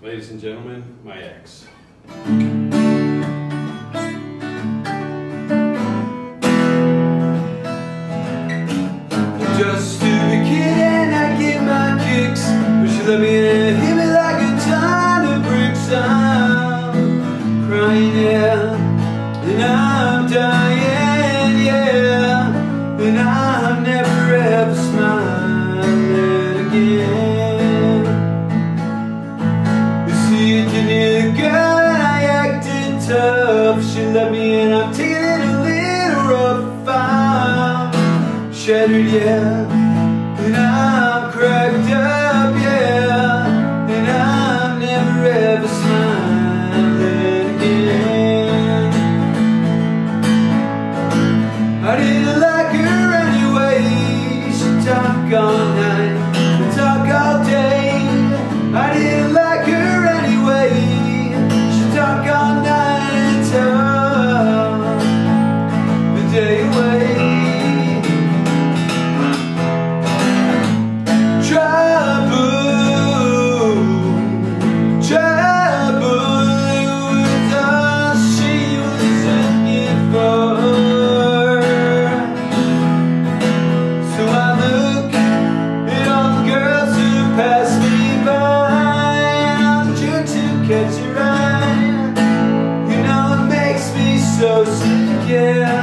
Ladies and gentlemen, my ex. Just a stupid kid and I get my kicks, but she let me in and hit me like a ton of bricks. I'm crying, yeah, and I'm dying, yeah, and I'm never ever smiling again. You see, it didn't girl and I acted tough. She let me in, I'm taking it a little rough. I'm shattered, yeah, and I'm cracked up, yeah, and I'm never ever smiling again. I didn't like her anyway. She talk all night and talk all day. I didn't like her anyway. She talk all night and talk the day away. Catch your eye, you know it makes me so sick, yeah.